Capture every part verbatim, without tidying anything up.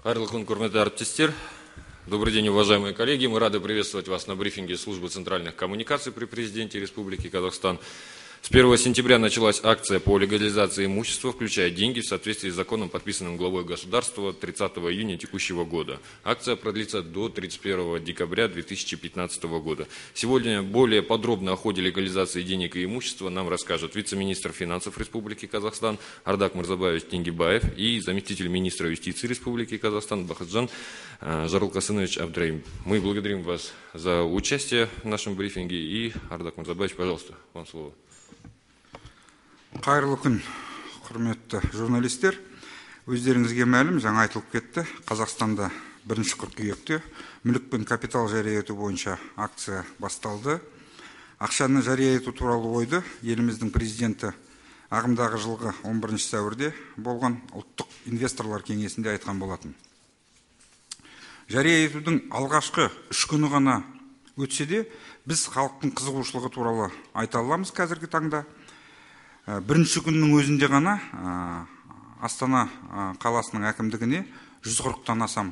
Хайрлы күн, құрметті әріптестер. Добрый день, уважаемые коллеги. Мы рады приветствовать вас на брифинге службы центральных коммуникаций при президенте Республики Казахстан. С первого сентября началась акция по легализации имущества, включая деньги, в соответствии с законом, подписанным главой государства тридцатого июня текущего года. Акция продлится до тридцать первого декабря две тысячи пятнадцатого года. Сегодня более подробно о ходе легализации денег и имущества нам расскажет вице-министр финансов Республики Казахстан Ардак Мырзабаевич Теңгебаев и заместитель министра юстиции Республики Казахстан Бахытжан Жарылкасынович Абдраим. Мы благодарим вас за участие в нашем брифинге. И, Ардак Мырзабаевич, пожалуйста, вам слово. Қайырлы күн, құрметті журналистер. Өздеріңізге мәлім, жаңа айтылып кетті. Қазақстанда бірінші қыркүйекте мүлік пен капитал жария ету бойынша акция басталды. Ақшаны жария ету туралы ойды еліміздің президенті ағымдағы жылғы он бірінші сәуірде болған ұлттық инвесторлар кеңесінде айтқан болатын. Жария етудің алғашқы үш күні ғана өтсе де, біз халықтың қызығушылығы туралы айта аламыз қазіргі таңда. Бірінші күннің өзінде ғана Астана қаласының әкімдігіне жүз қырықтан асам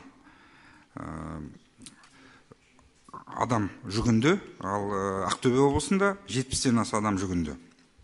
адам жүгінді, ал Ақтөбе облысында жетпістен аса адам жүгінді.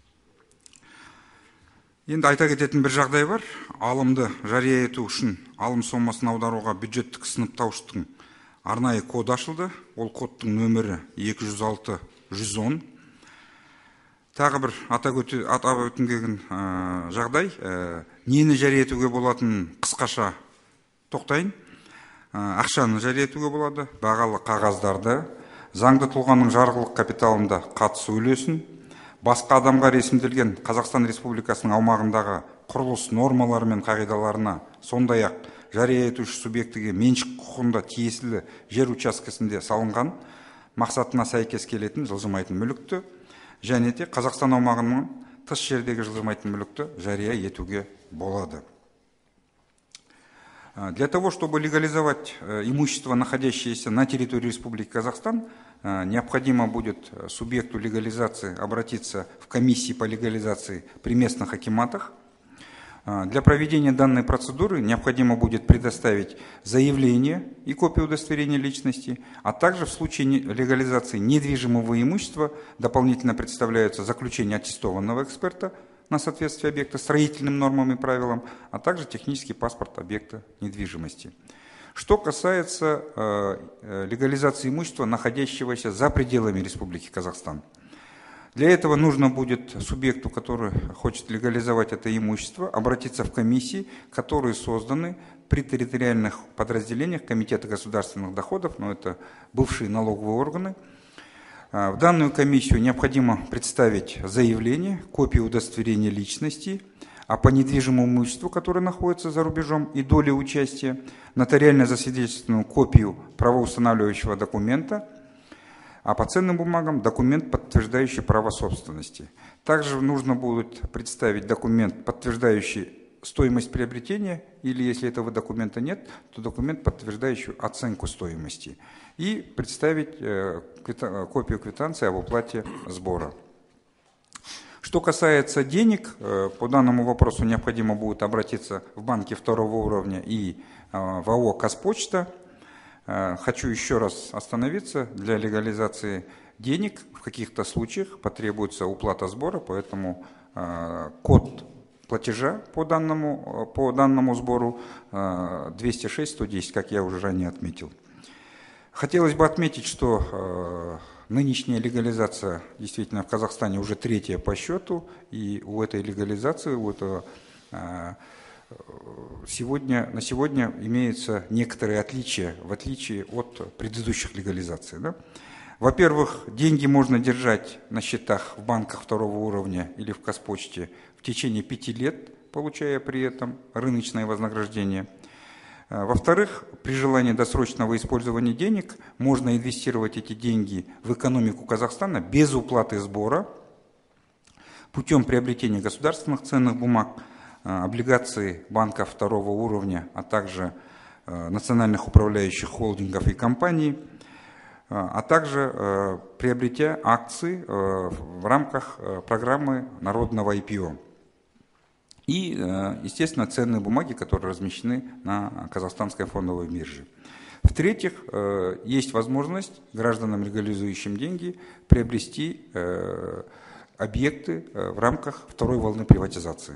Енді айта кететін бір жағдай бар. Алымды жария ету үшін алым сомасын аударуға бюджеттік сыныптауыштың арнайы код ашылды. Ол кодтың нөмірі екі жүз алты жүз он. Тағы бір атап өтінген жағдай, нені жария етуге болатын қысқаша тоқтайын. Ақшаны жария етуге болады, бағалы қағаздарды, заңды тұлғаның жарғылық капиталында қатысу үлесін, басқа адамға ресімделген Қазақстан Республикасының аумағындағы құрылыс нормалары мен қағидаларына, сондай-ақ жария етуші субъектіге меншік құқығында тиесілі жер учаскесінде салынған мақсатына сәйкес келетін жылжымайтын мүлікті, және де Қазақстан аумағының тыс жердегі жылжымайтын мүлікті жария етуге болады. Для того, чтобы легализовать имущество, находящееся на территории Республики Казахстан, необходимо будет субъекту легализации обратиться в комиссии по легализации при местных акиматах. Для проведения данной процедуры необходимо будет предоставить заявление и копию удостоверения личности, а также в случае легализации недвижимого имущества дополнительно представляются заключение аттестованного эксперта на соответствие объекта строительным нормам и правилам, а также технический паспорт объекта недвижимости. Что касается э, легализации имущества, находящегося за пределами Республики Казахстан. Для этого нужно будет субъекту, который хочет легализовать это имущество, обратиться в комиссии, которые созданы при территориальных подразделениях Комитета государственных доходов, но это бывшие налоговые органы. В данную комиссию необходимо представить заявление, копию удостоверения личности, а по недвижимому имуществу, которое находится за рубежом, и доли участия, нотариально засвидетельствованную копию правоустанавливающего документа, а по ценным бумагам документ, подтверждающий право собственности. Также нужно будет представить документ, подтверждающий стоимость приобретения, или если этого документа нет, то документ, подтверждающий оценку стоимости, и представить копию квитанции об уплате сбора. Что касается денег, по данному вопросу необходимо будет обратиться в банки второго уровня и в АО «Казпочта». Хочу еще раз остановиться. Для легализации денег в каких-то случаях потребуется уплата сбора, поэтому код платежа по данному, по данному сбору двести шесть сто десять, как я уже ранее отметил. Хотелось бы отметить, что нынешняя легализация действительно в Казахстане уже третья по счету, и у этой легализации, у этого Сегодня, на сегодня имеются некоторые отличия, в отличие от предыдущих легализаций. Да? Во-первых, деньги можно держать на счетах в банках второго уровня или в Казпочте в течение пяти лет, получая при этом рыночное вознаграждение. Во-вторых, при желании досрочного использования денег можно инвестировать эти деньги в экономику Казахстана без уплаты сбора путем приобретения государственных ценных бумаг, облигации банков второго уровня, а также национальных управляющих холдингов и компаний, а также приобретя акции в рамках программы народного ай пи о. и, естественно, ценные бумаги, которые размещены на казахстанской фондовой бирже. В-третьих, есть возможность гражданам, легализующим деньги, приобрести объекты в рамках второй волны приватизации.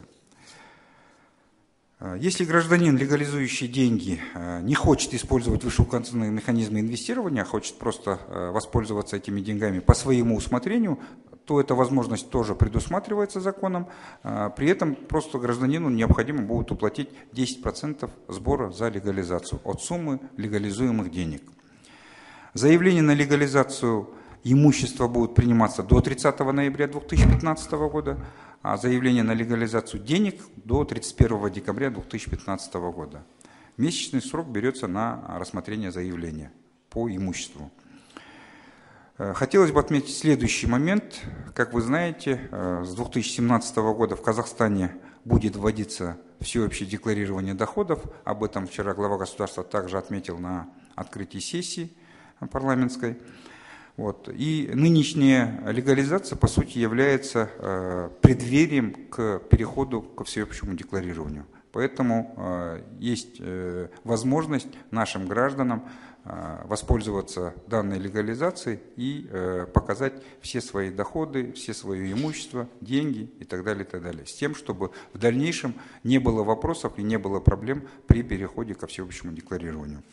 Если гражданин, легализующий деньги, не хочет использовать вышеуказанные механизмы инвестирования, а хочет просто воспользоваться этими деньгами по своему усмотрению, то эта возможность тоже предусматривается законом. При этом просто гражданину необходимо будет уплатить десять процентов сбора за легализацию от суммы легализуемых денег. Заявление на легализацию имущества будет приниматься до тридцатого ноября две тысячи пятнадцатого года, а заявление на легализацию денег до тридцать первого декабря две тысячи пятнадцатого года. Месячный срок берется на рассмотрение заявления по имуществу. Хотелось бы отметить следующий момент. Как вы знаете, с две тысячи семнадцатого года в Казахстане будет вводиться всеобщее декларирование доходов. Об этом вчера глава государства также отметил на открытии сессии парламентской. Вот. И нынешняя легализация, по сути, является э, преддверием к переходу к всеобщему декларированию. Поэтому э, есть э, возможность нашим гражданам э, воспользоваться данной легализацией и э, показать все свои доходы, все свое имущество, деньги и так далее, и так далее. С тем, чтобы в дальнейшем не было вопросов и не было проблем при переходе ко всеобщему декларированию.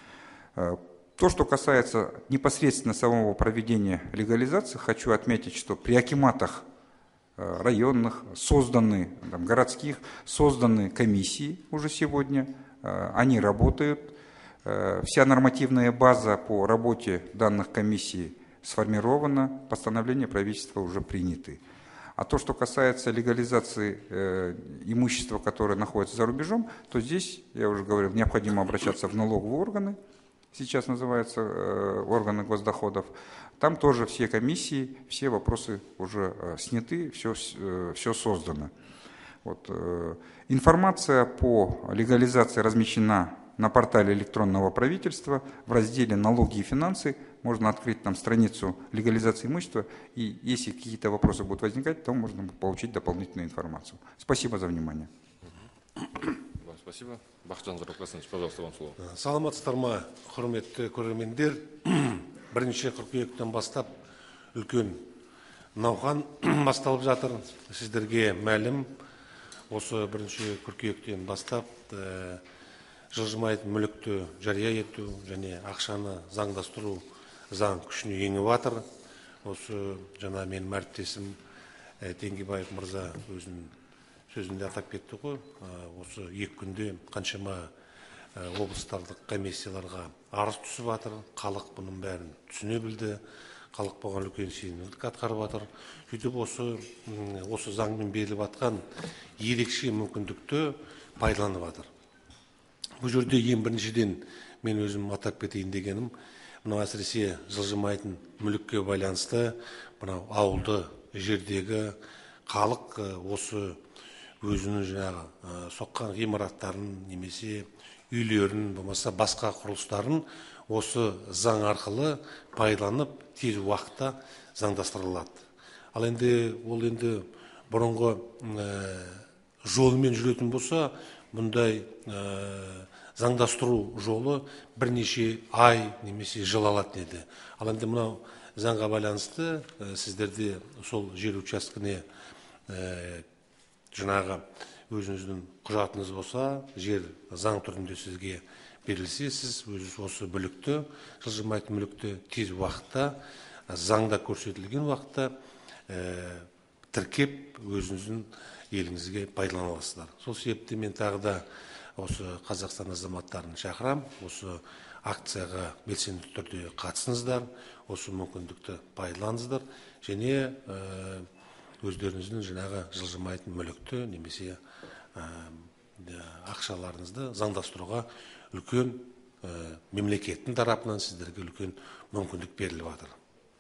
То, что касается непосредственно самого проведения легализации, хочу отметить, что при акиматах районных, созданы, там, городских, созданы комиссии уже сегодня, они работают. Вся нормативная база по работе данных комиссий сформирована, постановления правительства уже приняты. А то, что касается легализации э, имущества, которое находится за рубежом, то здесь, я уже говорил, необходимо обращаться в налоговые органы. Сейчас называются э, органы госдоходов, там тоже все комиссии, все вопросы уже э, сняты, все, э, все создано. Вот, э, информация по легализации размещена на портале электронного правительства в разделе «Налоги и финансы». Можно открыть там страницу легализации имущества, и если какие-то вопросы будут возникать, то можно получить дополнительную информацию. Спасибо за внимание. Спасибо. Бахытжан Жарылқасынович, пожалуйста, вам слово. Саламатсыздар ма, құрметті көрермендер. Бірінші қыркүйектен бастап үлкен науқан басталып жатыр. Сіздерге мәлім, осы бірінші қыркүйектен бастап жылжымайтын мүлікті жария ету және ақшаны заңдастыру заң күшіне еніп жатыр. Осы жаңа мен әріптесім Теңгебаев мырза өзінің сөзінде атап кетті ғой, осы екі күнде қаншама облыстардық комиссияларға арыз түсіп жатыр, халық бұның бәрін түсіне білді, халық бұған үлкен сенімділік атқарып жатыр. Сөйтіп осы осы заңмен беріліп жатқан ерекше мүмкіндікті пайдаланып жатыр. Бұл жерде ең біріншіден мен өзім атап кетейін дегенім, мынау әсіресе жылжымайтын мүлікке байланысты мынау ауылды жердегі халық осы өзінің жаңағы соққан ғимараттарын немесе үйлерін, болмаса басқа құрылыстарын осы заң арқылы пайдаланып тез уақытта заңдастырылады. Ал енді ол енді бұрынғы жолымен жүретін болса, бұндай заңдастыру жолы бірнеше ай немесе жыл алатын еді. Ал енді мынау заңға байланысты сіздерде сол жер учаскесіне жаңағы өзіңіздің құжатыңыз болса, жер заң түрінде сізге берілсе, сіз өзіңіз осы мүлікті, жылжымайтын мүлікті тез уақытта, заңда көрсетілген уақытта тіркеп өзіңіздің еліңізге пайдалана аласыздар. Сол себепті мен тағы да осы Қазақстан азаматтарын шақырам, осы акцияға белсенді түрде қатысыңыздар, осы мүмкіндікті пайдаланыңыздар және өздеріңіздің жаңағы жылжымайтын мүлікті немесе ақшаларыңызды заңдастыруға үлкен мемлекеттің тарапынан сіздерге үлкен мүмкіндік беріліп жатыр.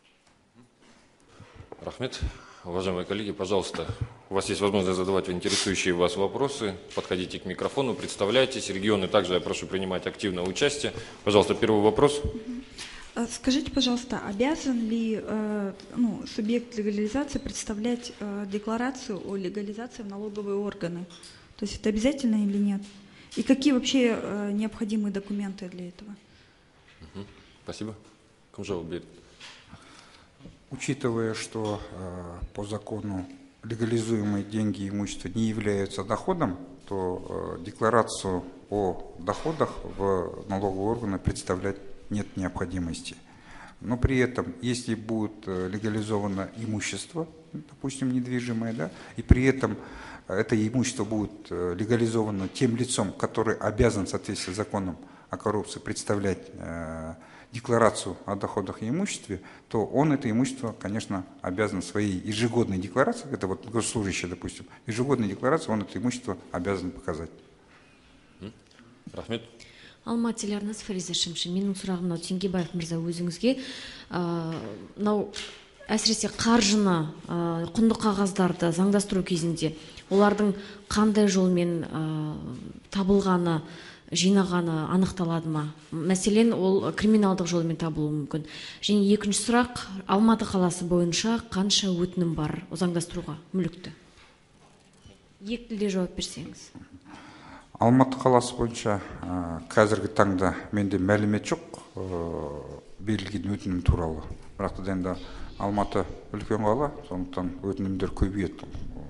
Рахмет. Уважаемые коллеги, пожалуйста, у вас есть возможность задавать интересующие вас вопросы. Подходите к микрофону, представляйтесь. Регионы также я прошу принимать активное участие. Пожалуйста, первый вопрос. Скажите, пожалуйста, обязан ли э, ну, субъект легализации представлять э, декларацию о легализации в налоговые органы? То есть это обязательно или нет? И какие вообще э, необходимые документы для этого? Угу. Спасибо. Кумжава Бейт. Учитывая, что э, по закону легализуемые деньги и имущество не являются доходом, то э, декларацию о доходах в налоговые органы представлять нет необходимости. Но при этом, если будет легализовано имущество, допустим, недвижимое, да, и при этом это имущество будет легализовано тем лицом, который обязан в соответствии с законом о коррупции представлять э, декларацию о доходах и имуществе, то он это имущество, конечно, обязан в своей ежегодной декларации, это вот госслужащий, допустим, ежегодной декларации он это имущество обязан показать. Рахмет. Алматы телеарнасы, Фариза Шымшин. Менің сұрағым мынау Теңгебаев мырза өзіңізге. Мынау әсіресе қаржыны, құнды қағаздарды заңдастыру кезінде олардың қандай жолмен табылғаны, жинағаны анықталады ма? Мәселен, ол криминалдық жолмен табылуы мүмкін. Және екінші сұрақ, Алматы қаласы бойынша қанша өтінім бар заңдастыруға мүлікті? Екі тілде жауап берсеңіз. Алматы қаласы бойынша қазіргі таңда менде мәлімет жоқ берілген өтінім туралы. Бірақ та енді Алматы үлкен қала, сондықтан өтінімдер көбейеді.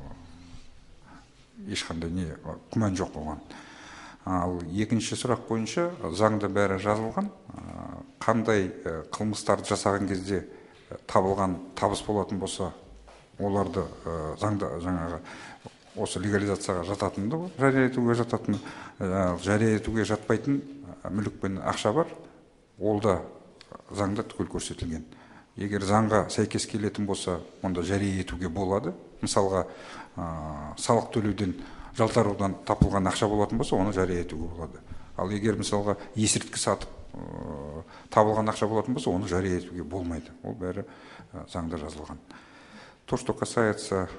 Ешқандай не күмән жоқ болған. Ал екінші сұрақ бойынша заңда бәрі жазылған. Қандай қылмыстарды жасаған кезде табылған табыс болатын болса, оларды заңда жаңағы осы легализацияға жататынды, жария етуге жататын, жария етуге жатпайтын мүлік пен ақша бар, ол да заңда түгел көрсетілген. Егер заңға сәйкес келетін болса, онда жария етуге болады. Мысалға, салық төлеуден жалтарудан тапылған ақша болатын болса, оны жария етуге болады. Ал егер мысалға есірткі сатып табылған ақша болатын болса, оны жария етуге болмайды. Ол бәрі заңда жазылған. То, что касается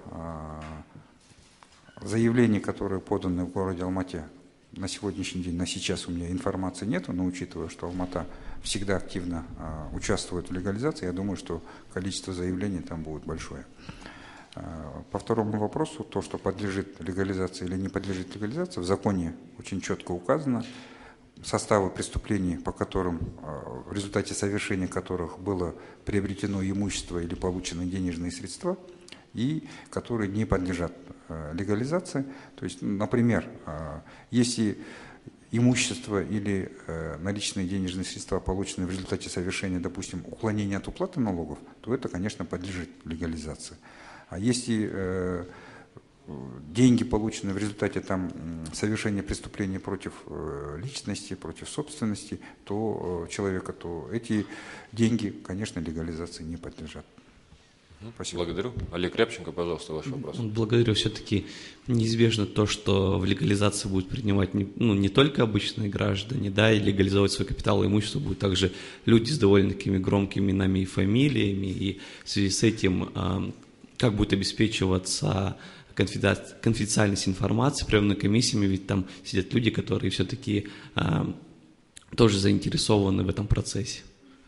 заявлений, которые поданы в городе Алмате, на сегодняшний день, на сейчас у меня информации нет, но учитывая, что Алмата всегда активно а, участвует в легализации, я думаю, что количество заявлений там будет большое. А, по второму вопросу, то, что подлежит легализации или не подлежит легализации, в законе очень четко указано составы преступлений, по которым, а, в результате совершения которых было приобретено имущество или получены денежные средства, и которые не подлежат легализации. То есть, например, если имущество или наличные денежные средства, полученные в результате совершения, допустим, уклонения от уплаты налогов, то это, конечно, подлежит легализации. А если деньги, полученные в результате там, совершения преступления против личности, против собственности, то человека, то эти деньги, конечно, легализации не подлежат. Спасибо. Благодарю. Олег Рябченко, пожалуйста, ваш вопрос. Благодарю. Все-таки неизбежно то, что в легализации будут принимать не, ну, не только обычные граждане, да, и легализовать свой капитал и имущество будут также люди с довольно такими громкими именами и фамилиями, и в связи с этим э, как будет обеспечиваться конфиденциальность информации приемной комиссиями, ведь там сидят люди, которые все-таки э, тоже заинтересованы в этом процессе.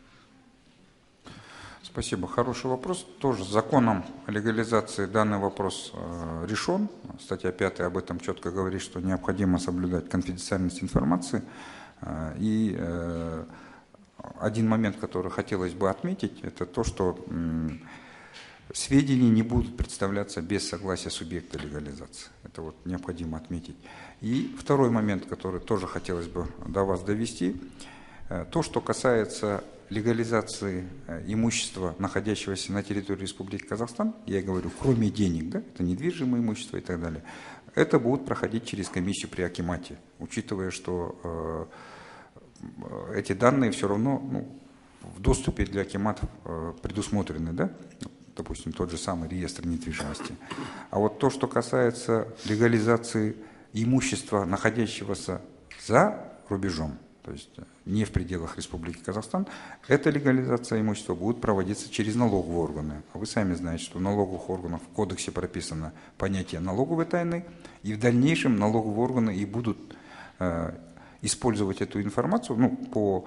Спасибо. Хороший вопрос. Тоже законом о легализации данный вопрос э, решен. Статья пятая об этом четко говорит, что необходимо соблюдать конфиденциальность информации. Э, и э, один момент, который хотелось бы отметить, это то, что э, сведения не будут представляться без согласия субъекта легализации. Это вот необходимо отметить. И второй момент, который тоже хотелось бы до вас довести, э, то, что касается легализации имущества, находящегося на территории Республики Казахстан, я говорю, кроме денег, да, это недвижимое имущество и так далее, это будет проходить через комиссию при акимате, учитывая, что э, эти данные все равно ну, в доступе для акиматов э, предусмотрены, да, допустим, тот же самый реестр недвижимости. А вот то, что касается легализации имущества, находящегося за рубежом, то есть не в пределах Республики Казахстан, эта легализация имущества будет проводиться через налоговые органы. А вы сами знаете, что в налоговых органах в кодексе прописано понятие налоговой тайны, и в дальнейшем налоговые органы и будут э, использовать эту информацию, ну, по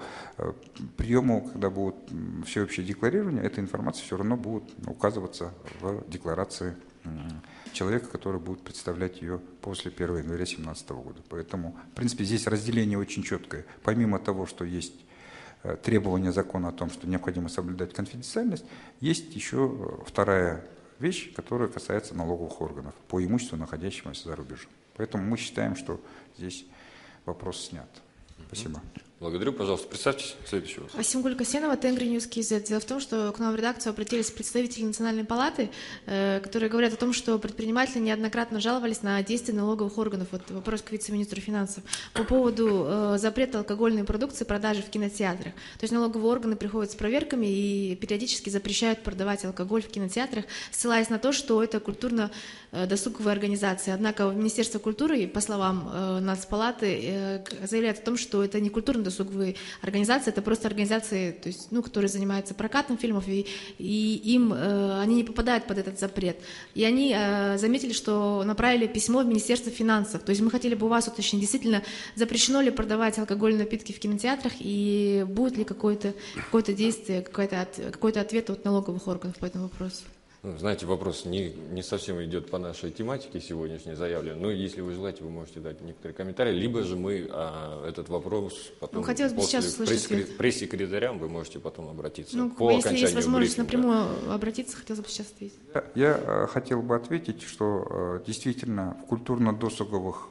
приему, когда будет всеобщее декларирование, эта информация все равно будет указываться в декларации человека, который будет представлять ее после первого января две тысячи семнадцатого года. Поэтому, в принципе, здесь разделение очень четкое. Помимо того, что есть требования закона о том, что необходимо соблюдать конфиденциальность, есть еще вторая вещь, которая касается налоговых органов по имуществу, находящемуся за рубежом. Поэтому мы считаем, что здесь вопрос снят. Спасибо. Благодарю. Пожалуйста, представьтесь. Следующий вопрос. Асимгуль Касенова, Тенгри Ньюс КЗ. Дело в том, что к нам в редакцию обратились представители Национальной палаты, э, которые говорят о том, что предприниматели неоднократно жаловались на действия налоговых органов. Вот вопрос к вице-министру финансов. По поводу э, запрета алкогольной продукции продажи в кинотеатрах. То есть налоговые органы приходят с проверками и периодически запрещают продавать алкоголь в кинотеатрах, ссылаясь на то, что это культурно-досуговая организация. Однако Министерство культуры, по словам э, Нацпалаты, э, заявляет о том, что это не культурно-досуговые организации, это просто организации, то есть, ну, которые занимаются прокатом фильмов, и, и им э, они не попадают под этот запрет. И они э, заметили, что направили письмо в Министерство финансов. То есть мы хотели бы у вас уточнить, действительно запрещено ли продавать алкогольные напитки в кинотеатрах, и будет ли какое-то какое-то действие, какой-то какой-то ответ от налоговых органов по этому вопросу. Ну, знаете, вопрос не, не совсем идет по нашей тематике сегодняшней заявленной, но если вы желаете, вы можете дать некоторые комментарии, либо же мы а, этот вопрос потом, ну, хотелось бы после сейчас услышать пресс-секретарям, вы можете потом обратиться. Ну, по если есть возможность брифинга. напрямую обратиться, хотелось бы сейчас ответить. Я, я хотел бы ответить, что действительно в культурно-досуговых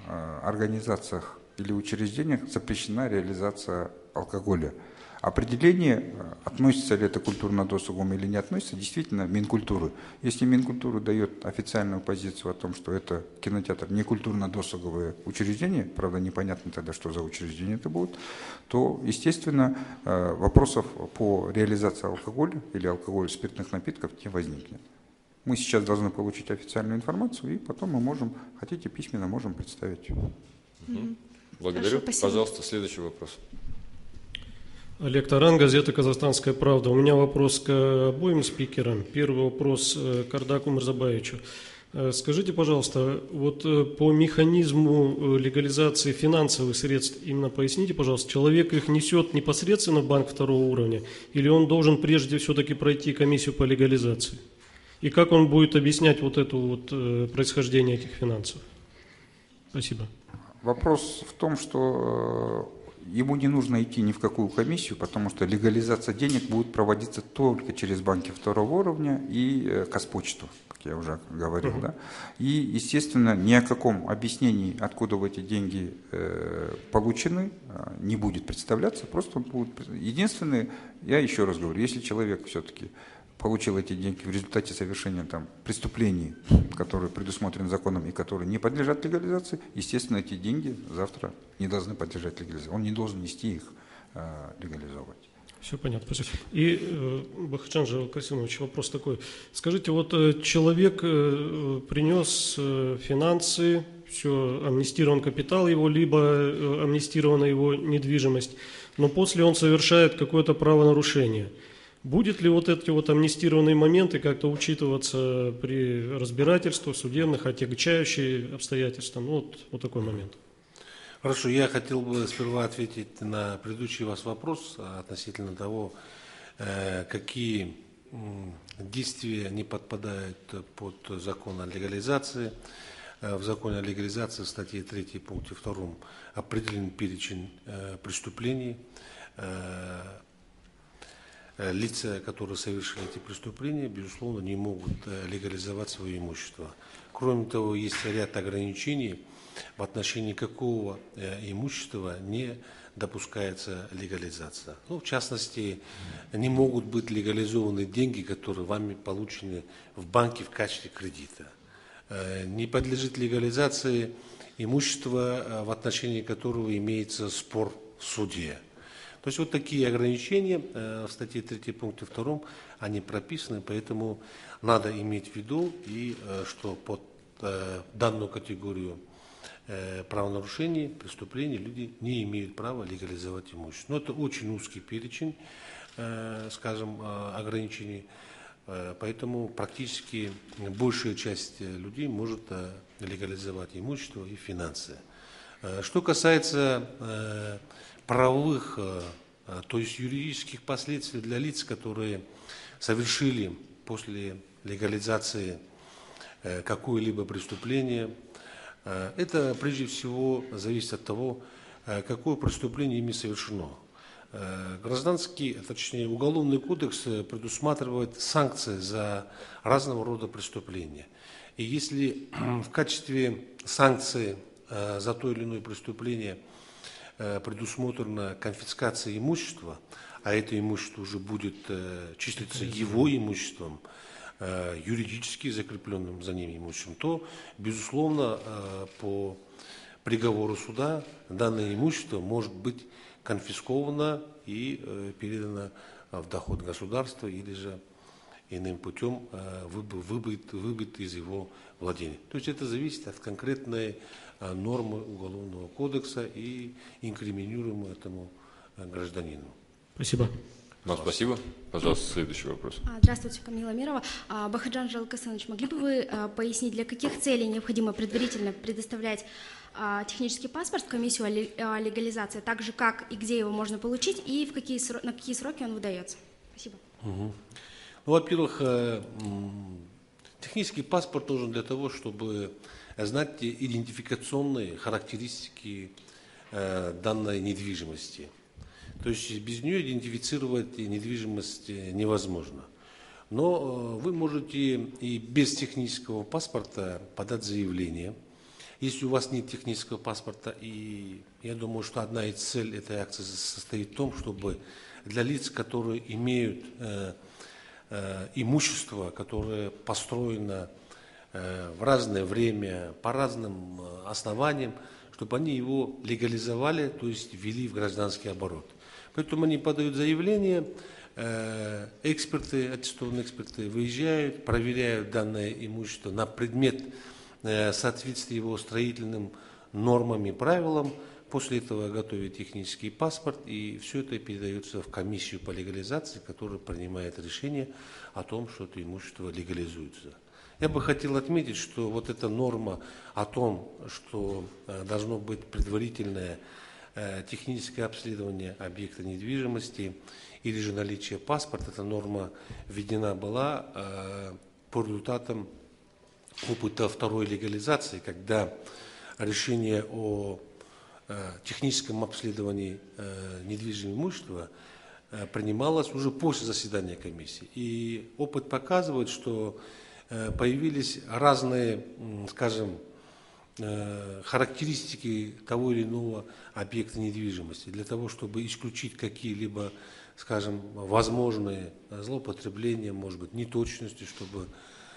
организациях или учреждениях запрещена реализация алкоголя. Определение, относится ли это к культурно-досуговому или не относится, действительно Минкультуры. Если Минкультура дает официальную позицию о том, что это кинотеатр не культурно-досуговое учреждение, правда непонятно тогда, что за учреждение это будет, то, естественно, вопросов по реализации алкоголя или алкоголя спиртных напитков не возникнет. Мы сейчас должны получить официальную информацию, и потом мы можем, хотите, письменно можем представить. Угу. Благодарю. Хорошо, пожалуйста, следующий вопрос. Олег Таран, газета «Казахстанская правда». У меня вопрос к обоим спикерам. Первый вопрос к Ардаку Мырзабаевичу. Скажите, пожалуйста, вот по механизму легализации финансовых средств, именно поясните, пожалуйста, человек их несет непосредственно в банк второго уровня, или он должен прежде все-таки пройти комиссию по легализации? И как он будет объяснять вот это вот происхождение этих финансов? Спасибо. Вопрос в том, что ему не нужно идти ни в какую комиссию, потому что легализация денег будет проводиться только через банки второго уровня и Казпочту, как я уже говорил. Uh-huh. Да? И, естественно, ни о каком объяснении, откуда эти деньги э, получены, не будет представляться. Просто он будет... Единственное, я еще раз говорю, если человек все-таки получил эти деньги в результате совершения там, преступлений, которые предусмотрены законом и которые не подлежат легализации, естественно, эти деньги завтра не должны подлежать легализации. Он не должен нести их э, легализовать. Все понятно, спасибо. И, э, Бахытжан Касимович, вопрос такой. Скажите, вот э, человек э, принес э, финансы, все, амнистирован капитал его, либо э, амнистирована его недвижимость, но после он совершает какое-то правонарушение. Будет ли вот эти вот амнистированные моменты как-то учитываться при разбирательствах судебных, отягчающие обстоятельства? Ну, вот, вот такой момент. Хорошо, я хотел бы сперва ответить на предыдущий вас вопрос относительно того, какие действия не подпадают под закон о легализации. В законе о легализации в статье третьей пункте втором определен перечень преступлений. Лица, которые совершили эти преступления, безусловно, не могут легализовать свое имущество. Кроме того, есть ряд ограничений, в отношении какого имущества не допускается легализация. Ну, в частности, не могут быть легализованы деньги, которые вами получены в банке в качестве кредита. Не подлежит легализации имущество, в отношении которого имеется спор в суде. То есть вот такие ограничения в статье третьей пункте втором, они прописаны, поэтому надо иметь в виду, и что под данную категорию правонарушений, преступлений люди не имеют права легализовать имущество. Но это очень узкий перечень, скажем, ограничений, поэтому практически большая часть людей может легализовать имущество и финансы. Что касается правовых, то есть юридических последствий для лиц, которые совершили после легализации какое-либо преступление, это прежде всего зависит от того, какое преступление ими совершено. Гражданский, точнее уголовный кодекс предусматривает санкции за разного рода преступления. И если в качестве санкции за то или иное преступление предусмотрена конфискация имущества, а это имущество уже будет числиться его имуществом, юридически закрепленным за ним имуществом, то, безусловно, по приговору суда данное имущество может быть конфисковано и передано в доход государства или же иным путем выбыт, выбыт из его владения. То есть это зависит от конкретной нормы Уголовного кодекса и инкриминируемого этому гражданину. Спасибо. Вам спасибо. Пожалуйста, следующий вопрос. Здравствуйте, Камила Мирова. Бахаджан Жалкасанович, могли бы вы пояснить, для каких целей необходимо предварительно предоставлять технический паспорт в комиссию о легализации, так же как и где его можно получить, и в какие, на какие сроки он выдается? Спасибо. Угу. Ну, во-первых, технический паспорт нужен для того, чтобы знать идентификационные характеристики данной недвижимости. То есть без нее идентифицировать недвижимость невозможно. Но вы можете и без технического паспорта подать заявление. Если у вас нет технического паспорта, и я думаю, что одна из целей этой акции состоит в том, чтобы для лиц, которые имеют э, э, имущество, которое построено э, в разное время, по разным основаниям, чтобы они его легализовали, то есть ввели в гражданский оборот. Поэтому они подают заявление, э, эксперты, аттестованные эксперты выезжают, проверяют данное имущество на предмет соответствие его строительным нормам и правилам. После этого готовят технический паспорт, и все это передается в комиссию по легализации, которая принимает решение о том, что это имущество легализуется. Я бы хотел отметить, что вот эта норма о том, что должно быть предварительное техническое обследование объекта недвижимости или же наличие паспорта, эта норма введена была по результатам опыта второй легализации, когда решение о э, техническом обследовании э, недвижимого имущества э, принималось уже после заседания комиссии. И опыт показывает, что э, появились разные, э, скажем, э, характеристики того или иного объекта недвижимости для того, чтобы исключить какие-либо, скажем, возможные злоупотребления, может быть, неточности, чтобы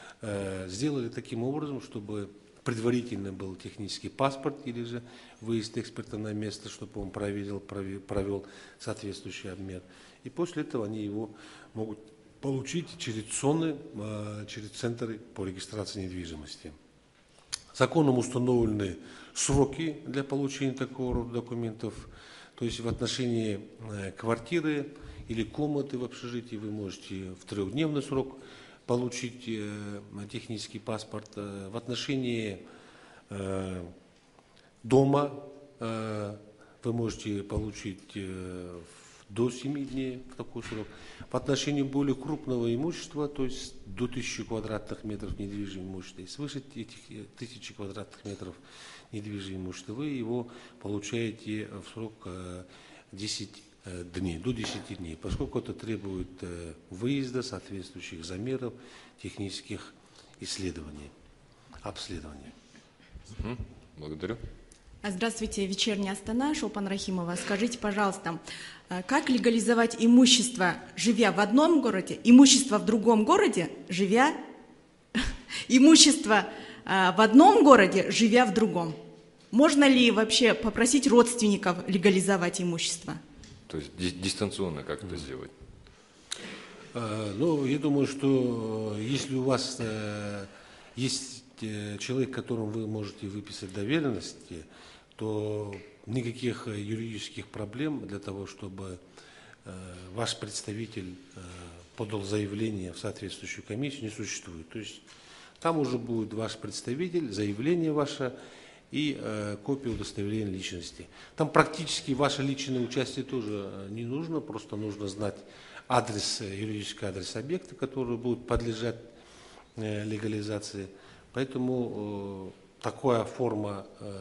сделали таким образом, чтобы предварительно был технический паспорт или же выезд эксперта на место, чтобы он проверил, провел соответствующий обмен. И после этого они его могут получить через ЦОНы, через центры по регистрации недвижимости. Законом установлены сроки для получения такого рода документов. То есть в отношении квартиры или комнаты в общежитии вы можете в трехдневный срок получить э, технический паспорт. В отношении э, дома э, вы можете получить э, до семи дней в такой срок. В отношении более крупного имущества, то есть до тысячи квадратных метров недвижимого имущества, и свыше этих тысячи квадратных метров недвижимого имущества, вы его получаете в срок э, десять дней, до десяти дней, поскольку это требует выезда, соответствующих замеров, технических исследований, обследований. Благодарю. Здравствуйте, вечерняя Астана, Шолпан Рахимова. Скажите, пожалуйста, как легализовать имущество, живя в одном городе, имущество в другом городе, живя, имущество в одном городе, живя в другом? Можно ли вообще попросить родственников легализовать имущество? То есть дистанционно как это сделать? Ну, я думаю, что если у вас есть человек, которому вы можете выписать доверенности, то никаких юридических проблем для того, чтобы ваш представитель подал заявление в соответствующую комиссию, не существует. То есть там уже будет ваш представитель, заявление ваше, и копия удостоверения личности. Там практически ваше личное участие тоже не нужно, просто нужно знать адрес, юридический адрес объекта, который будет подлежать легализации. Поэтому такая форма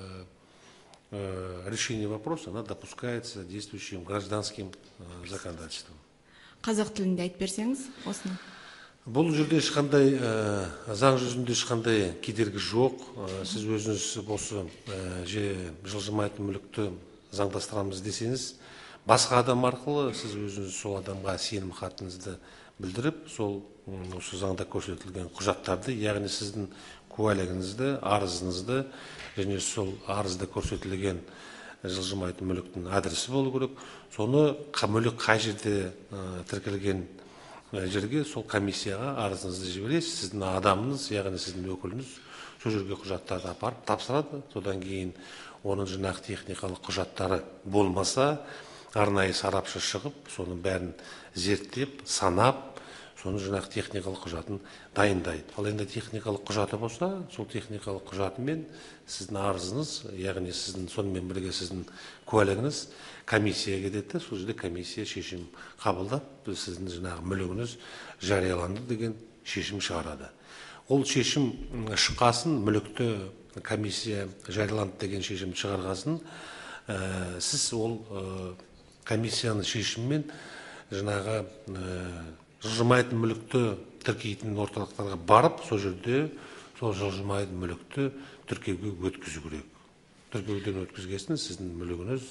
решения вопроса, она допускается действующим гражданским законодательством. Қазақ тілінде айтып берсеңіз, осыны. Бұл жерде ешқандай заң жүзінде ешқандай кедергі жоқ. Сіз өзіңіз осы жылжымайтын мүлікті заңдастырамыз десеңіз, басқа адам арқылы сіз өзіңіз сол адамға сенім хатыңызды білдіріп, сол осы заңда көрсетілген құжаттарды, яғни сіздің куәлігіңізді, арызыңызды, және сол арызда көрсетілген жылжымайтын мүліктің адресі болу керек. Соны мүлік қай жерде тіркелген жерге сол комиссияға арызыңызды жібересіз, сіздің адамыңыз, яғни сіздің өкіліңіз сол жерге құжаттарды апарып тапсырады. Содан кейін оның жинақ техникалық құжаттары болмаса, арнайы сарапшы шығып, соның бәрін зерттеп, санап, соның жинақ техникалық құжатын дайындайды. Ал енді техникалық құжаты болса, сол техникалық құжатымен сіздің арызыңыз, яғни сіздің сонымен бірге сіздің куәлігіңіз комиссияға кетеді, сол жерде комиссия шешім қабылдап, сіздің жинағы мүлігіңіз жарияланды деген шешім шығарады. Ол шешім шыққасын, мүлікті комиссия жарияланды деген шешім шығарғасын, сіз ол комиссияның шешіммен жинағы жылжымайтын мүлікті тіркейтін орталықтарға барып, сол жерде сол жылжымайтын мүлікті тіркеуге өткізу керек. Тіркеуден өткізгесін сіздің мүлігіңіз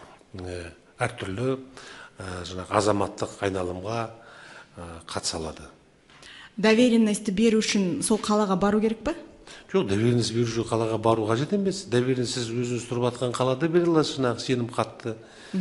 әртүрлі азаматтық айналымға қатыса алады. Доверенностьті беру үшін сол қалаға бару керек пе? Жоқ, доверенность беру үшін қалаға бару қажет емес. Доверенность сіз өзіңіз тұрып жатқан қалада бере аласыз, жаңағы сенім хатты.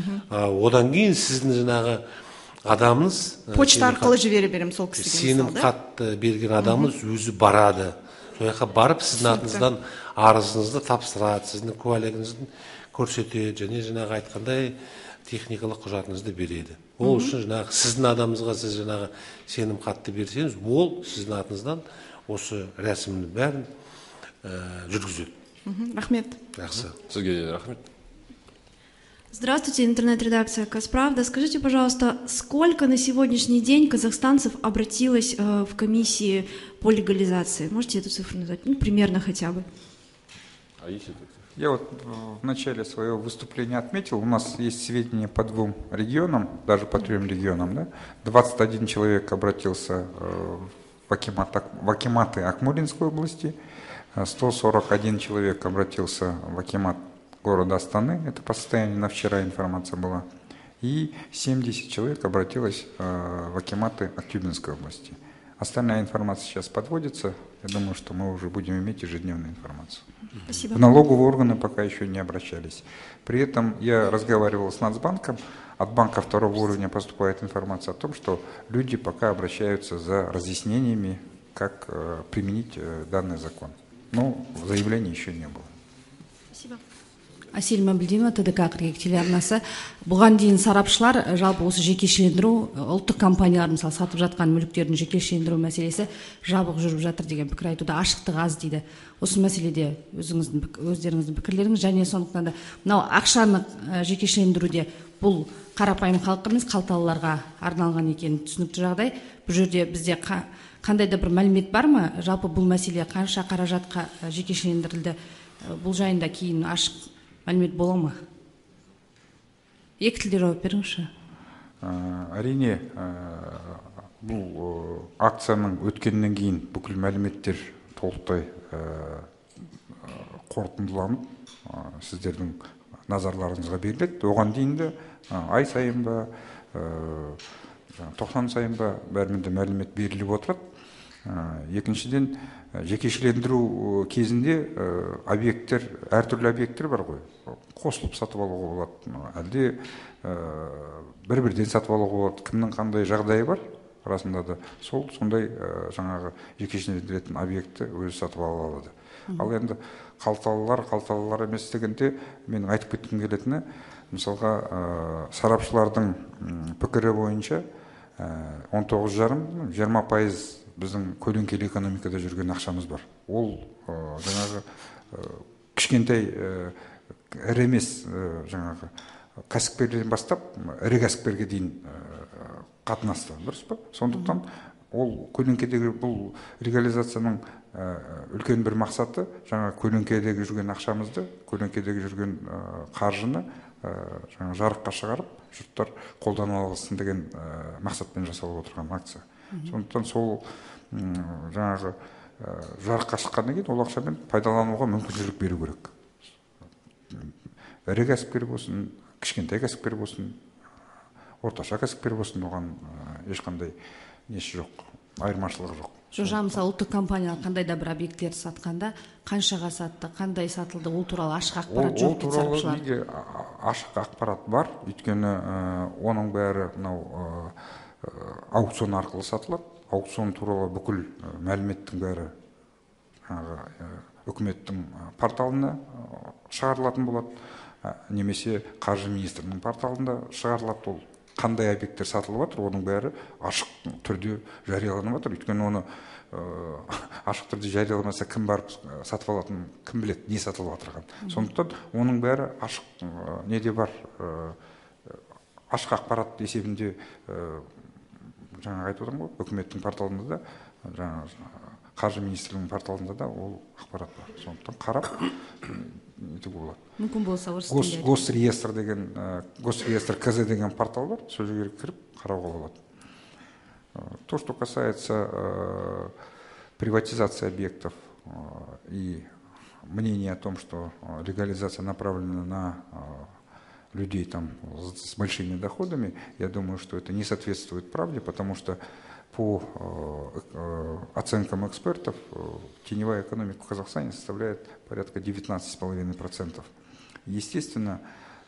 Одан кейін сіздің жаңағы адамыңыз почта арқылы жібере берем сол кісіге. Сенім хатты берген адамыңыз өзі барады. Сол жаққа барып сіздің атыңыздан арызыңызды тапсырады, сіздің куәлігіңізді көрсетеді, және жаңағы айтқандай техникалық құжатыңызды береді. Ол үшін жаңағы сіздің адамыңызға сіз жаңағы сенім хатты берсеңіз, ол сіздің атыңыздан осы рәсімнің бәрін жүргізеді. Рахмет. Жақсы. Сізге рахмет. Здравствуйте, интернет-редакция «Казправда». Скажите, пожалуйста, сколько на сегодняшний день казахстанцев обратилось э, в комиссии по легализации? Можете эту цифру назвать? Ну, примерно хотя бы. А есть это? Я вот в начале своего выступления отметил, у нас есть сведения по двум регионам, даже по трем регионам. Да? двадцать один человек обратился в акиматы, в акиматы Акмолинской области, сто сорок один человек обратился в акимат города Астаны, это по состоянию на вчера информация была, и семьдесят человек обратилось в акиматы Актюбинской области. Остальная информация сейчас подводится, я думаю, что мы уже будем иметь ежедневную информацию. Спасибо. В налоговые органы пока еще не обращались. При этом я разговаривал с Нацбанком, от банка второго уровня поступает информация о том, что люди пока обращаются за разъяснениями, как применить данный закон. Но заявлений еще не было. Спасибо. Асель Мабілдинова, ТДК қырық екі телеарнасы. Бұған дейін сарапшылар жалпы осы жекешелендіру, ұлттық компаниялар мысалы сатып жатқан мүліктердің жекешелендіру мәселесі жабық жүріп жатыр деген пікір айтуда, ашықтық аз дейді. Осы мәселеде өзіңіздің өздеріңіздің пікірлеріңіз, және сондықтан да мынау ақшаны жекешелендіруде бұл қарапайым халыққа емес қалталыларға арналған екені түсінікті жағдай. Бұл жерде бізде қандай да бір мәлімет бар ма? Жалпы бұл мәселе қанша қаражатқа жекешелендірілді? Бұл жайында кейін ашық мәлімет бола ма? Екі тілде жауап беріңізші. Әрине, бұл акцияның өткеннен кейін бүкіл мәліметтер толықтай қорытындыланып, сіздердің назарларыңызға беріледі. Оған дейін де ай сайын ба, тоқсан сайын ба бәріменде мәлімет беріліп отырады. Екіншіден, жекешелендіру кезінде объекттер, әртүрлі объекттер бар ғой. Қосылып сатып алуға болады, әлде бір-бірден сатып алуға болады. Кімнің қандай жағдайы бар, расында да сол сондай жаңағы жекешелендіретін объектті өзі сатып ала алады. Ал енді қалталылар, қалталылар емес дегенде мен айтып кеткім келетіні, мысалға сарапшылардың пікірі бойынша он тоғыз жарым жиырма пайыз біздің көлеңкелі экономикада жүрген ақшамыз бар. Ол жаңағы кішкентай ірі емес жаңағы кәсіпкерден бастап ірі кәсіпкерге дейін қатынасты, дұрыс па? Сондықтан ол көлеңкедегі бұл легализацияның үлкен бір мақсаты жаңа көлеңкедегі жүрген ақшамызды, көлеңкедегі жүрген қаржыны жаңа жарыққа шығарып, жұрттар қолдана алсын деген мақсатпен жасалып отырған акция. Сондықтан сол жаңағы жарыққа шыққаннан кейін ол ақшамен пайдалануға мүмкіншілік беру керек. Ірі кәсіпкер болсын, кішкентай кәсіпкер болсын, орташа кәсіпкер болсын, оған ешқандай несі жоқ, айырмашылығы жоқ. Жожа, мысалы, ұлттық компаниялар қандай да бір объекттерді сатқанда, қаншаға сатты, қандай сатылды, ол туралы ашық ақпарат жоқ дейді сарапшылар. Ол туралы ашық ақпарат бар, өйткені оның бәрі мынау аукцион арқылы сатылады. Аукцион туралы бүкіл мәліметтің бәрі үкіметтің порталына шығарылатын болады, немесе қаржы министрінің порталында шығарылады. Ол қандай объекттер сатылып жатыр, оның бәрі ашық түрде жарияланып жатыр. Өйткені оны ашық түрде жарияламаса кім барып сатып алатынын кім біледі, не сатылып жатырған. Сондықтан оның бәрі ашық неде бар, ашық ақпарат есебінде жаңа айтып отырмын ғой, үкіметтің порталында да, жаңа қаржы министрлігінің порталында да ол ақпарат бар. Сондықтан қарап нетуге болады. Мүмкін болса орыс тілінде. Госреестр деген, Госреестр КЗ деген портал бар, сол жерге кіріп қарауға болады. То, что касается приватизации объектов и мнения о том, что легализация направлена на людей там с большими доходами, я думаю, что это не соответствует правде, потому что по оценкам экспертов теневая экономика в Казахстане составляет порядка девятнадцать целых пять десятых процента. Естественно,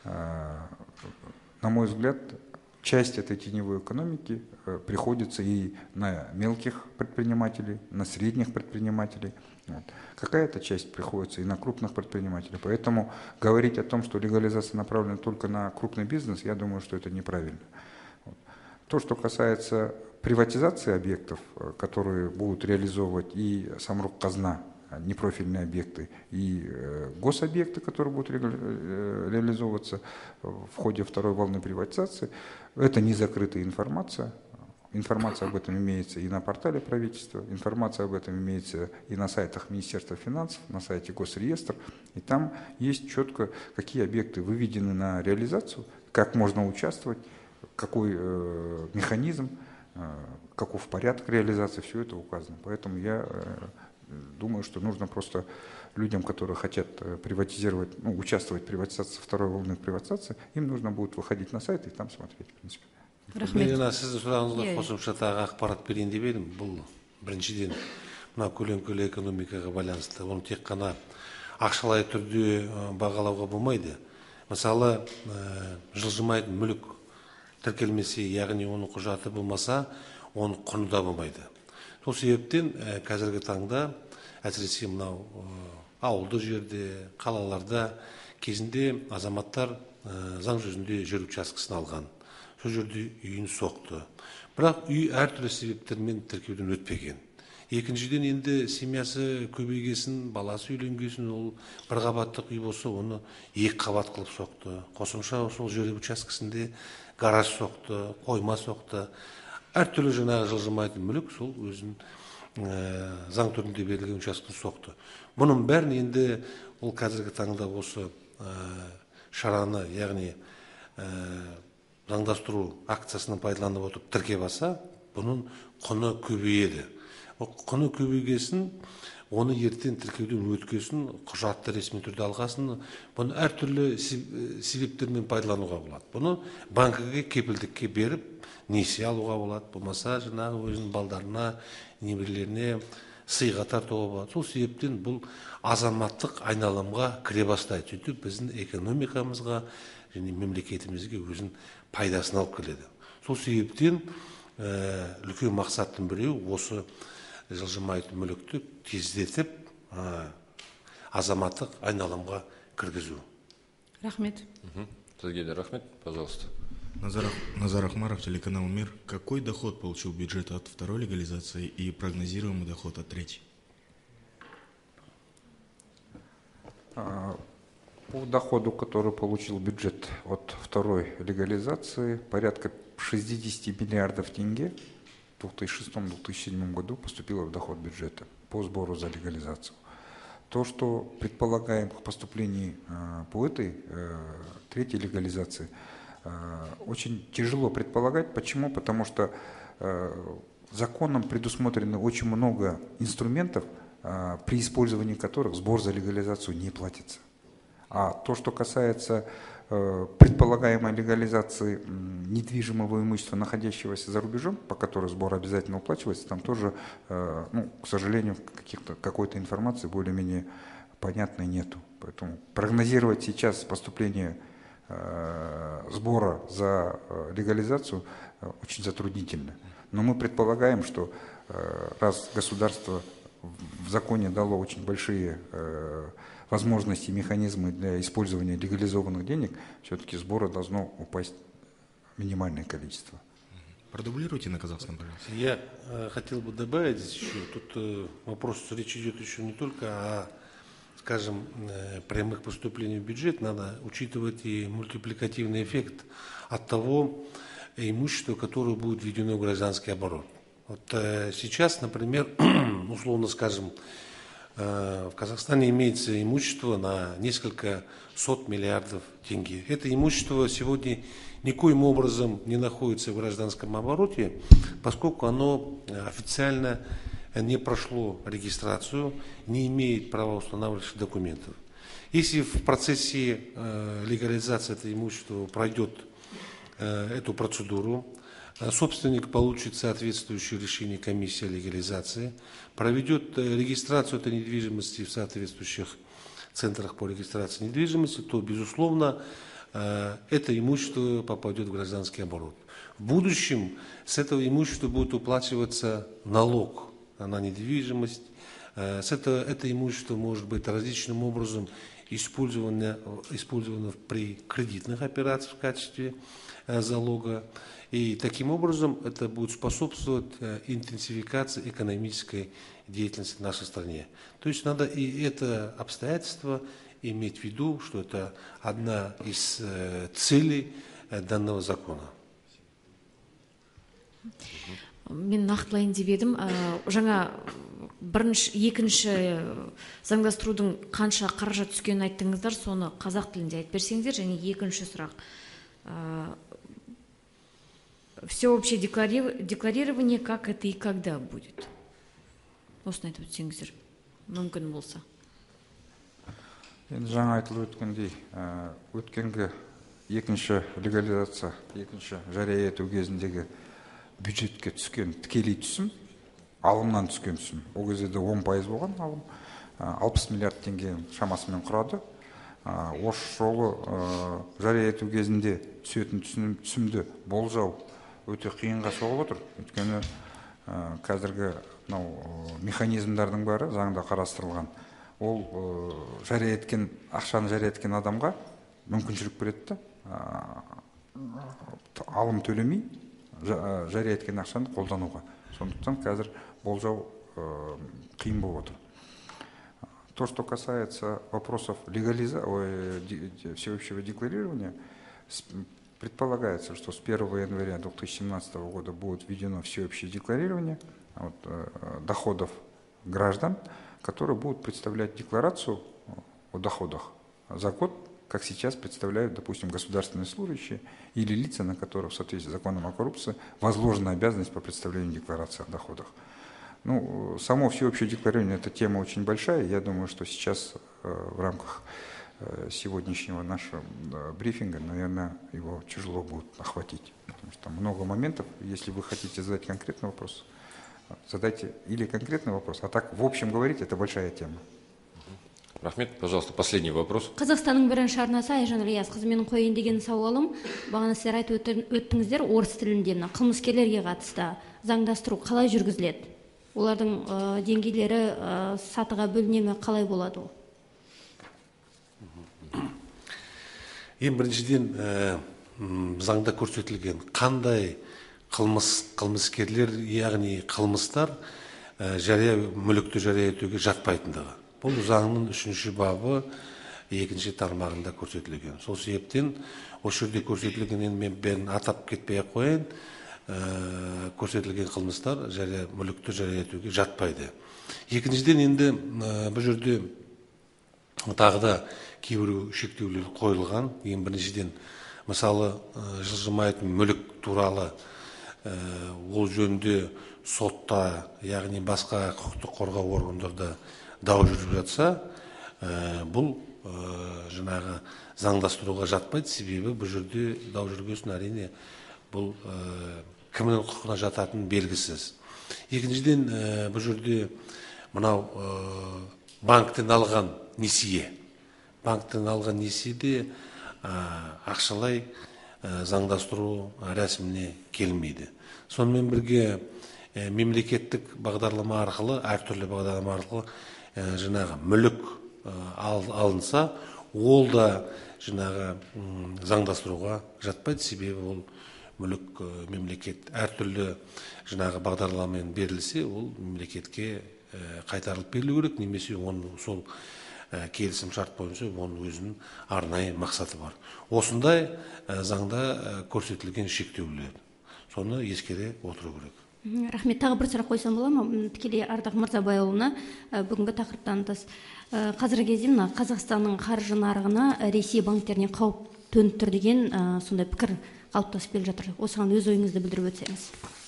на мой взгляд, часть этой теневой экономики приходится и на мелких предпринимателей, на средних предпринимателей. Вот. Какая-то часть приходится и на крупных предпринимателей. Поэтому говорить о том, что легализация направлена только на крупный бизнес, я думаю, что это неправильно. Вот. То, что касается приватизации объектов, которые будут реализовывать и Самрұқ-Қазына, непрофильные объекты, и гособъекты, которые будут реализовываться в ходе второй волны приватизации, это не закрытая информация. Информация об этом имеется и на портале правительства, информация об этом имеется и на сайтах Министерства финансов, на сайте Госреестр. И там есть четко, какие объекты выведены на реализацию, как можно участвовать, какой э, механизм, э, каков порядок реализации, все это указано. Поэтому я э, думаю, что нужно просто людям, которые хотят приватизировать, ну, участвовать в приватизации, второй волны приватизации, им нужно будет выходить на сайт и там смотреть, в принципе. Мен сіздің сұрағыңызға қосымша тағы ақпарат берейін деп едім. Бұл біріншіден мына көлеңкелі экономикаға байланысты. Оны тек қана ақшалай түрде бағалауға болмайды. Мысалы, жылжымайтын мүлік тіркелмесе, яғни оның құжаты болмаса, оның құны да болмайды. Сол себептен қазіргі таңда әсіресе мынау ауылды жерде, қалаларда кезінде азаматтар заң жүзінде жер учаскесін алған. Сол жерде үйін соқты. Бірақ үй әртүрлі себептермен тіркеуден өтпеген. Екіншіден енді семьясы көбейгесін, баласы үйленгесін, ол бір қабаттық үй болса, оны екі қабат қылып соқты. Қосымша сол жер учаскесінде гараж соқты, қойма соқты. Әртүрлі жаңағы жылжымайтын мүлік сол өзін заң түрінде берілген учаскесін соқты. Бұның бәрін енді ол қазіргі таңда осы шараны, яғни заңдастыру акциясының пайдаланып отырып тіркеп алса, бұның құны көбейеді. Құны көбейгесін, оны ертең тіркеуден өткесін, құжатты ресми түрде алғасын, бұны әртүрлі себептермен пайдалануға болады. Бұны банкіге кепілдікке беріп, несие алуға болады, болмаса жаңағы өзінің балдарына, немерелеріне сыйға тартуға болады. Сол себептен бұл азаматтық айналымға кіре бастайды. Сөйтіп біздің экономикамызға және мемлекетімізге өзін пайдасын алып келеді. Сол себептен үлкен мақсаттың біреу осы жылжымайтын мүлікті тездетіп азаматтық айналымға кіргізу. Рахмет. Сергей, рахмет, пожалуйста. Назар Ахмаров, телеканал «Мир». Какой доход получил бюджет от второй легализации и прогнозируемый доход от третьей? По доходу, который получил бюджет от второй легализации, порядка шестьдесят миллиардов тенге в две тысячи шестом — две тысячи седьмом году поступило в доход бюджета по сбору за легализацию. То, что предполагаем к поступлению по этой третьей легализации, очень тяжело предполагать. Почему? Потому что законом предусмотрено очень много инструментов, при использовании которых сбор за легализацию не платится. А то, что касается предполагаемой легализации недвижимого имущества, находящегося за рубежом, по которой сбор обязательно уплачивается, там тоже, ну, к сожалению, каких-то, какой-то информации более-менее понятной нету. Поэтому прогнозировать сейчас поступление сбора за легализацию очень затруднительно. Но мы предполагаем, что раз государство в законе дало очень большие возможности и механизмы для использования легализованных денег, все-таки сбора должно упасть минимальное количество. Продублируйте на казахском, пожалуйста. Я э, хотел бы добавить здесь еще, тут э, вопрос, речь идет еще не только о, скажем, э, прямых поступлений в бюджет, надо учитывать и мультипликативный эффект от того имущества, которое будет введено в гражданский оборот. Вот э, сейчас, например, условно скажем, в Казахстане имеется имущество на несколько сот миллиардов тенге. Это имущество сегодня никоим образом не находится в гражданском обороте, поскольку оно официально не прошло регистрацию, не имеет правоустанавливающих документов. Если в процессе легализации этого имущества пройдет эту процедуру, собственник получит соответствующее решение комиссии легализации, проведет регистрацию этой недвижимости в соответствующих центрах по регистрации недвижимости, то, безусловно, это имущество попадет в гражданский оборот. В будущем с этого имущества будет уплачиваться налог на недвижимость. С этого, это имущество может быть различным образом использовано, использовано при кредитных операциях в качестве залога. И таким образом это будет способствовать интенсификации экономической деятельности в нашей стране. То есть надо и это обстоятельство иметь в виду, что это одна из целей данного закона. Мен нақтылайын деп едім, жаңа бірінші, екінші заңдастырудың қанша қаражат түскенін айттыңыздар, соны қазақ тілінде айтып берсеңіздер, және екінші сұрақ. Всеобщее декларирование, как это и когда будет? Осыны айтып өтсеңіздер, мүмкін болса. Енді жаңа айтылып өткендей, өткенгі екінші легализация, екінші жария ету кезіндегі бюджетке түскен тікелей түсім, алымнан түскен түсім. Ол кезде де он пайыз болған алым, алпыс миллиард теңге шамасымен құрады. Осы жолы жария ету кезінде түсетін түсімді болжау өте қиынға соғып отыр. Өйткені қазіргі механизмдардың бәрі заңда қарастырылған. Ол жария еткен, ақшаны жария еткен адамға мүмкіншілік береді, алым төлемей жария еткен ақшаны қолдануға. Сондықтан қазір болжау қиын болып отыр. То, что касается вопросов легализации, всеобщего декларирования, предполагается, что с первого января две тысячи семнадцатого года будет введено всеобщее декларирование вот, доходов граждан, которые будут представлять декларацию о доходах за год, как сейчас представляют, допустим, государственные служащие или лица, на которых в соответствии с законом о коррупции возложена обязанность по представлению декларации о доходах. Ну, само всеобщее декларирование – это тема очень большая. Я думаю, что сейчас в рамках сегодняшнего нашего брифинга, наверное, его тяжело будет охватить. Потому что много моментов. Если вы хотите задать конкретный вопрос, задайте или конкретный вопрос, а так в общем говорить, это большая тема. Рахмет, пожалуйста, последний вопрос. Қазақстанның бірінші арнасы Айжан Ильясқызы, менің қойын деген сауалым, бағана сіздер айтып өттіңіздер, орыс тілінде мына қылмыскерлерге қатысты заңдастыру қалай жүргізіледі? Олардың деңгейлері сатыға бөліне ме, қалай болады ол? Ең біріншіден заңда көрсетілген қандай қылмыс, қылмыскерлер, яғни қылмыстар жария мүлікті жария етуге жатпайтындығы. Бұл заңның үшінші бабы екінші тармағында көрсетілген. Сол себептен осы жерде көрсетілген, енді мен бәрін атап кетпей ақ қояйын, көрсетілген қылмыстар жария мүлікті жария етуге жатпайды. Екіншіден, енді бұл жерде тағы да кейбір шектеулер қойылған. Ең біріншіден, мысалы, жылжымайтын мүлік туралы ол жөнінде сотта, яғни басқа құқықтық қорғау органдарда дау жүріп жатса, бұл жаңағы заңдастыруға жатпайды. Себебі бұл жерде дау жүргесін әрине бұл кімнің құқығына жататын белгісіз. Екіншіден, бұл жерде мынау банктен алған несие. Банктен алған несиеде ақшалай заңдастыру рәсіміне келмейді. Сонымен бірге мемлекеттік бағдарлама арқылы, әртүрлі бағдарлама арқылы жаңағы мүлік алынса, ол да жаңағы заңдастыруға жатпайды. Себебі ол мүлік мемлекет әртүрлі жаңағы бағдарламамен берілсе, ол мемлекетке қайтарылып берілу керек, немесе оның сол келісім шарт бойынша оның өзінің арнайы мақсаты бар. Осындай заңда көрсетілген шектеулер. Соны ескере отыру керек. Рахмет. Тағы бір сұрақ қойсам бола ма? Тікелей Ардақ Мырзабайұлына бүгінгі тақырыптан тыс. Қазіргі кезде мына Қазақстанның қаржы нарығына Ресей банктеріне қауіп төніп тұр деген сондай пікір қалыптасып келе жатыр. Осыған өз ойыңызды білдіріп өтсеңіз.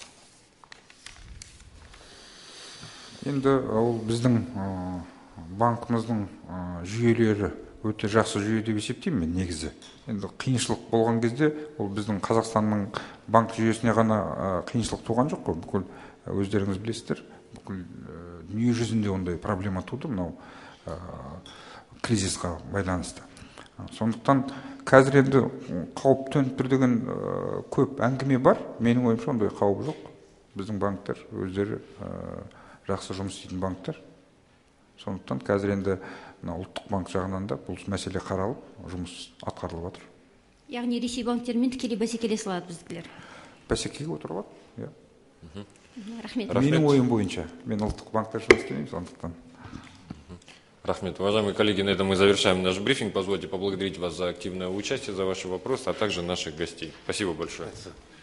Енді ол біздің банкымыздың жүйелері өте жақсы жүйе деп есептеймін мен негізі. Енді қиыншылық болған кезде ол біздің Қазақстанның банк жүйесіне ғана қиыншылық туған жоқ қой. Бүкіл өздеріңіз білесіздер, бүкіл дүние жүзінде ондай проблема туды мынау кризисқа байланысты. Сондықтан қазір енді қауіп төніп тұр деген көп әңгіме бар. Менің ойымша ондай қауіп жоқ. Біздің банктер өздері жақсы жұмыс істейтін банктер. Сондықтан қазір енді ұлттық банк жағынан да бұл мәселе қаралып, жұмыс атқарылып жатыр. Яғни Ресей банктерімен тікелей бәсекелесе алады біздікілер. Бәсекеге отырып алады, иә. Рахмет. Менің ойым бойынша, мен ұлттық банкта жұмыс істеймін, сондықтан. Рахмет. Уважаемые коллеги, на этом мы завершаем наш брифинг. Позвольте поблагодарить вас за активное участие, за ваши вопросы, а также наших гостей. Спасибо большое.